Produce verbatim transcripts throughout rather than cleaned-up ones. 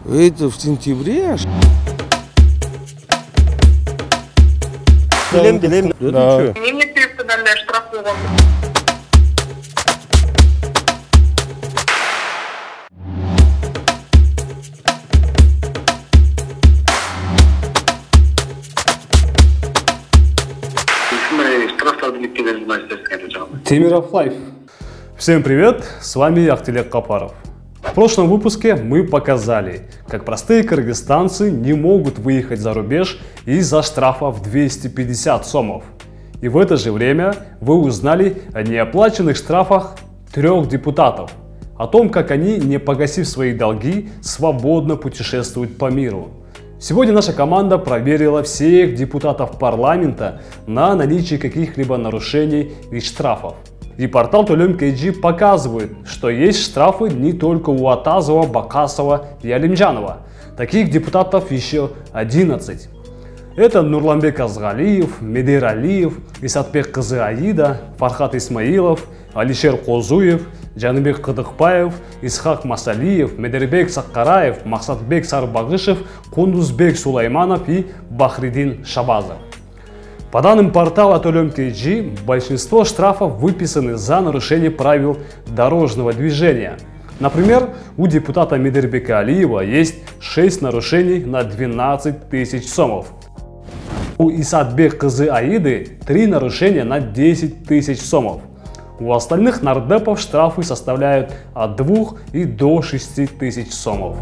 Это в сентябре. Билем, билем. Да. Мемлекет персональная штрафовка. Темиров Лайф. Всем привет, с вами Ахтилек Капаров. В прошлом выпуске мы показали, как простые кыргызстанцы не могут выехать за рубеж из-за штрафа в двести пятьдесят сомов. И в это же время вы узнали о неоплаченных штрафах трех депутатов, о том, как они, не погасив свои долги, свободно путешествуют по миру. Сегодня наша команда проверила всех депутатов парламента на наличие каких-либо нарушений и штрафов. И портал Төлем Кей показывает, что есть штрафы не только у Атазова, Бакасова и Алимджанова. Таких депутатов еще одиннадцать. Это Нурланбек Азгалиев, Медер Алиев, Исатбек Кызы Аида, Фархат Исмаилов, Алишер Козуев, Жаныбек Кыдыкбаев, Исхак Масалиев, Медербек Саккараев, Максатбек Сарбагышев, Кундузбек Сулайманов и Бахридин Шабазов. По данным портала Төлем Кей, большинство штрафов выписаны за нарушение правил дорожного движения. Например, у депутата Медербека Алиева есть шесть нарушений на двенадцать тысяч сомов. У Исатбек Кызы Аиды три нарушения на десять тысяч сомов. У остальных нардепов штрафы составляют от двух и до шести тысяч сомов.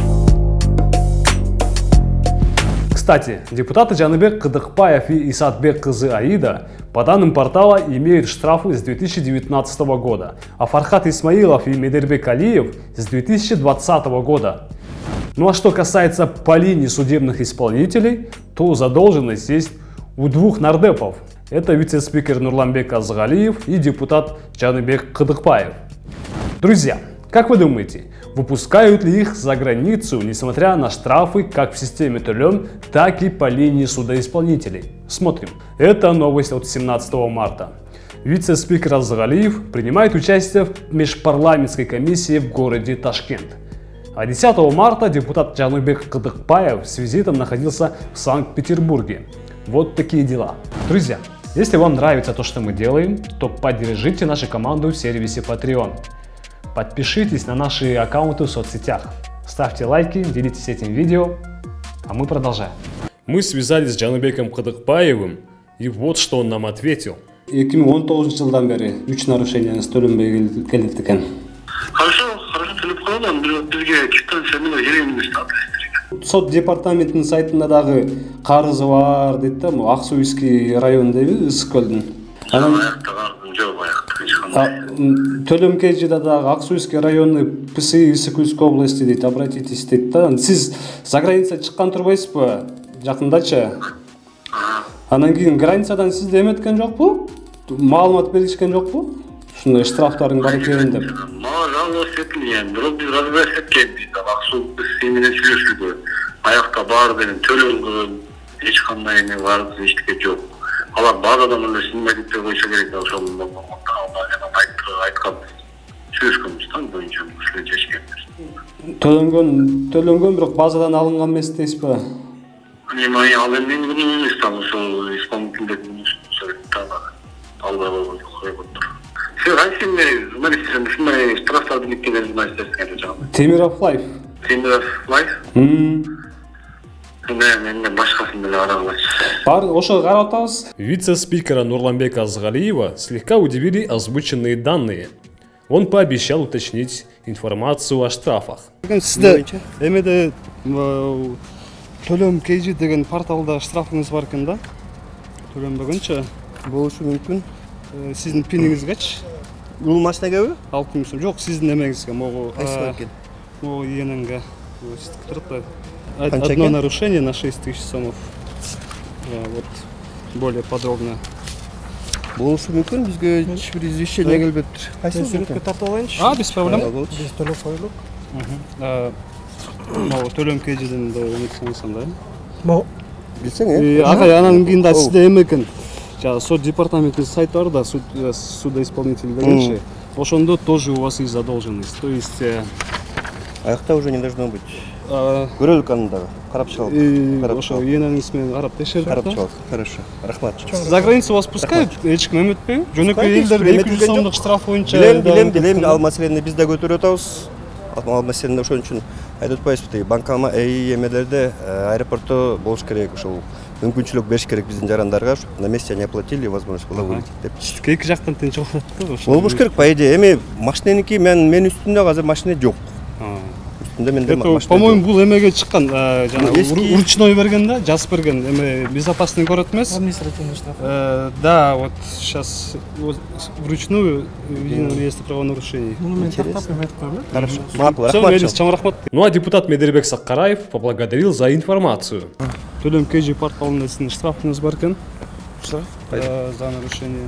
Кстати, депутаты Жаныбек Кыдыкбаев и Исатбек Кызы Аида по данным портала имеют штрафы с две тысячи девятнадцатого года, а Фархат Исмаилов и Медербек Алиев с две тысячи двадцатого года. Ну а что касается по линии судебных исполнителей, то задолженность есть у двух нардепов. Это вице-спикер Нурланбек Азгалиев и депутат Жаныбек Кыдыкбаев. Друзья, как вы думаете, выпускают ли их за границу, несмотря на штрафы как в системе Төлем, так и по линии судоисполнителей? Смотрим. Это новость от семнадцатого марта. Вице-спикер Азгалиев принимает участие в межпарламентской комиссии в городе Ташкент. А десятого марта депутат Жаныбек Кыдыкбаев с визитом находился в Санкт-Петербурге. Вот такие дела. Друзья, если вам нравится то, что мы делаем, то поддержите нашу команду в сервисе Patreon. Подпишитесь на наши аккаунты в соцсетях, ставьте лайки, делитесь этим видео, а мы продолжаем. Мы связались с Жаныбеком Кыдыкбаевым, и вот что он нам ответил. эки миң он тогузунчу жылдан бери үч нарушение төленбей келет экен. Хорошо, хорошо төлөп коелу, бизге квитанцияны беремиз деп. Сот департаментinin сайтында дагы карызы бар дейт да, Аксуйский районунда ысык көлдүн. Анан аяктаган жок аякта эч кандай. Төлем Кейжида дагы Аксуйский районы ПСИ Ысык-Кульской области дейт, обратитесь дейт да. Сиз за граница чыккан турбайсызбы? Жакындачы. Анан кийин границадан сизде эметкен жокпу? Маалымат беришкен жокпу? Ушундай штрафтардын бар экенин деп. Мага жалгыз этилген, бирок биз разговаривать эткенбиз да, Аксу ПСИ менен сүйлөшүлгөн. Аякта бар деген төлөнгөн, эч кандай эме бар, эчтеке жок. Алар базадан эле симметип койсо керек да, ошол айткан сүйлөшкөнбүз да, боюнча ушул чечкенбиз. Төлөнгөн, төлөнгөн бирок базадан алынган эмес дейсизби? Эми ал эми менин күнүм эмес да, ошол исполнительдин күнү да. Албай койгон тур. Сиз кайсы журналисттер ушундай штрафтарды никелер журналисттер жагы? Темиров Лайф. Темиров Лайф? Мм. Мен башкасын деле карагылачы. Бар, ошо карап атабыз. Вице-спикера Нурланбека Азгалиева слегка удивили озвученные данные. Он пообещал уточнить информацию о штрафах. Сизде эмеде Төлем Кей деген порталда штрафыңыз бар экен да? Төлөнбөгөнчө болушу мүмкүн. Сиздин пиниңизгечи? Бул машинагабы? Алты миң сом. Жок, сиздин эмеңизге, могу. Кайсы экен? Могу иенеңге. Турат. Канча Одно экен? нарушение на шесть тысяч сомов. Вот более подробно. Болушу мүмкүн, бизге эч бир извещение келбептир. Кайсы Суретке тартып алайынчы? А, без проблем. Биз төлөп коелук. Могу Төлем Кейжиден да эметсеңиз да. Могу. Билсең, э? Ага, анан кийин да сизде эме экен. Жана сот департаментinin сайты бар да, судоисполнитель дегенчи. Ошондо тоже у вас есть задолженность. То есть Аякта уже не должно быть. А, Көрелік анындағы. Қарап шығалық. и Қарап ошо шығалық. енаңызмен карап текшерип Қарап да? шығалық. Хорошо. Рахмат. За границу вас пускают? Ешкім эметпейби? Жөнөкөй Пускайды, элдерде эки жүз эметилген сомдук жок. штраф боюнча. Билем, билем, билем. Ал маселени биз да көтөрүп атабыз. Ал маселени ошон үчүн айтып атпайбызбы? Банкама эй эмелерде аэропортто болуш керек, ошол мүмкүнчүлүк бериш керек биздин жарандарга, на месте они оплатили, возможность была вылететь деп. Эки жактан тынчык болот да ошо. Болбош керек по идее. Эми машиненики мен мен үстүндө азыр машина жок. Үстүндө менде Это, машина. по-моему, бул эмеге чыккан, жана Эски- ручной берген да, жазып берген, эме безопасный город эмес. Административный штраф. Э, Да, вот сейчас вручную введен реестр правонарушений. Ну, мен тактап эметип коем, э? Хорошо. Макул, Всё, рахмат. мейлиңиз, чоң рахмат. Ну а депутат Медербек Саккараев поблагодарил за информацию. Төлөм кж порталында сиздин штрафыңыз бар экен. Штраф? э, За нарушение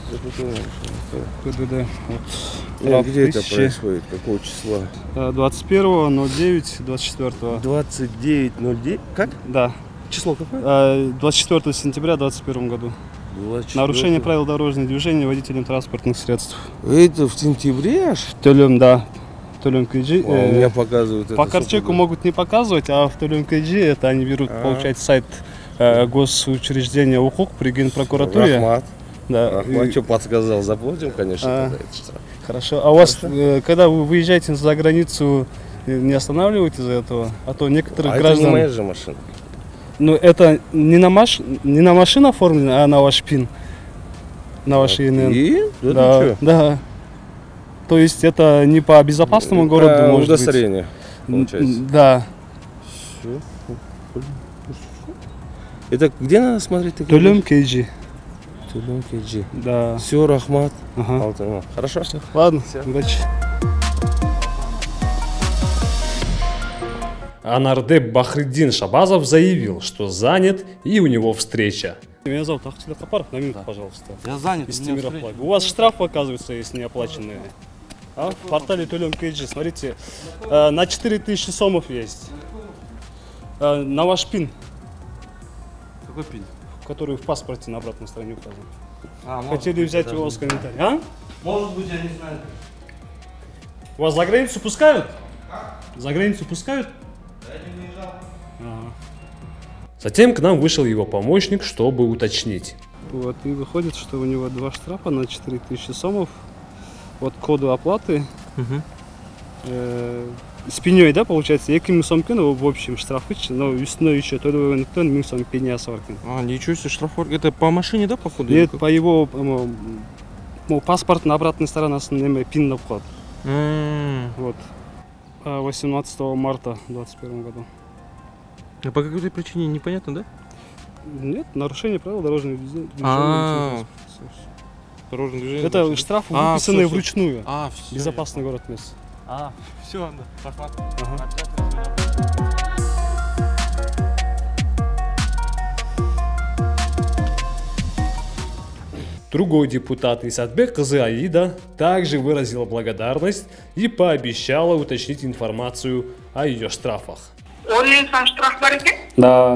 ПДД. Вот. Э, Штраф Где это тысячи. происходит? Какого числа? Э, двадцать первого ноль девять двадцать четвёртого. двадцать девять ноль девять. Как? Да. Число какое? Э, двадцать четвёртого сентября двадцать первом году. двадцать четвёртого. Нарушение правил дорожного движения водителем транспортных средств. Это в сентябре аж? Төлөм, да. Төлөм кж. А, у меня показывают это. По карчеку сколько? могут не показывать, а в Төлөм кж это они берут, А. получается, сайт э, госучреждения УКУК при Генпрокуратуре. Рахмат. Да. Рахмат, И- что подсказал, заплатим, конечно, А. тогда этот штраф. Хорошо. А у вас, э, когда вы выезжаете за границу, э, не останавливаете из-за этого? А то некоторых А это граждан... не моя же машина. Ну, это не на, маш... не на машину оформлено, а на ваш ПИН. На ваш ИНН. И? Да, Да, ты чё? да. То есть это не по безопасному городу, Про может быть? удостоверение, получается. Н- Да. Всё. Это где надо смотреть такие? Төлөм кж. Төлем кж. Да. Все, Рахмат. Ага. Алтын. Хорошо? Ладно, удачи. Анардеп Бахриддин Шабазов заявил, что занят и у него встреча. Меня зовут Ахтилек Капаров, на минуту, пожалуйста. Я занят. Из у меня Темиров встреча. Флаг. У вас штраф, оказывается, есть неоплаченные. А? В портале Төлөм кж, смотрите, э, на четыре тысячи сомов есть. Э, на ваш ПИН, Какой пин? который в паспорте на обратной стороне указан. А, может Хотели быть, взять я его даже с комментарием. А? не- Может быть, я не знаю. Вас за границу пускают? За границу пускают? Затем к нам вышел его помощник, чтобы уточнить. Вот, и выходит, что у него два штрафа на четыре тысячи сомов. Вот коду оплаты. Э, с пеней, да, получается, екі мың сом екен, в общем штраф ичи, но үстіне еще төлеугендіктен мың сом пенясы бар екен. А, ничего себе, штраф. Это по машине, да, походу? Нет, по его м, м, паспорт на обратной сторонасын неме пин деп коет. М-м. Вот. А восемнадцатого марта двадцать первом году. А по какой-то причине непонятно, да? Нет, нарушение правил дорожного движения. А. Дорожное движение. Это значит. штрафы, А, выписанные всё, всё. вручную. А, все. Безопасный город мест. А, все, да. Рахмат. Ага. Другой депутат Исатбек Кызы Аида также выразила благодарность и пообещала уточнить информацию о ее штрафах. Он мың сом штраф бар екен? Да,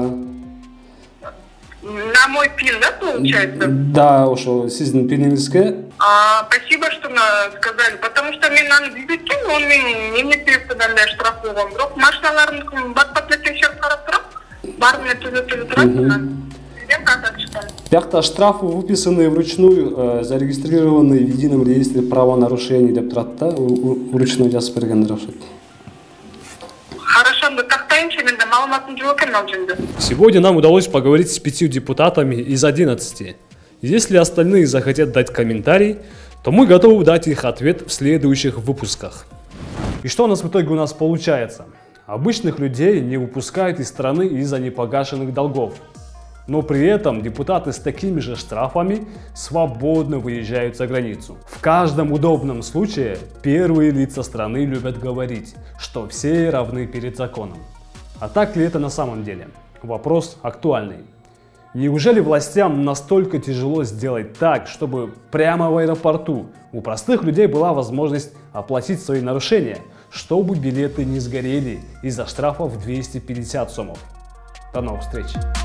На мой пин, да, получается? да, ошо сиздин пиниңизге. А, спасибо, что на- сказали, потому что мен аны билбеткен, он мен эмне себептен андай штраф болгон. Бирок машиналардын бат-бат эле текшерип карап турам. Баарын эле түзөтүлүп турат. Сизден ката чыккан. Бияқта штрафы, выписанные вручную, э, зарегистрированные в едином реестре правонарушений деп турат да, у- у- вручную жазып бергендер окшойт. Хорошо, анда тактайынчы, менде маалыматым жок экен ал жөнүндө. Сегодня нам удалось поговорить с пятью депутатами из одиннадцати. Если остальные захотят дать комментарий, то мы готовы дать их ответ в следующих выпусках. И что у нас в итоге у нас получается? Обычных людей не выпускают из страны из-за непогашенных долгов. Но при этом депутаты с такими же штрафами свободно выезжают за границу. В каждом удобном случае первые лица страны любят говорить, что все равны перед законом. А так ли это на самом деле? Вопрос актуальный. Неужели властям настолько тяжело сделать так, чтобы прямо в аэропорту у простых людей была возможность оплатить свои нарушения, чтобы билеты не сгорели из-за штрафа в двести пятьдесят сомов? До новых встреч!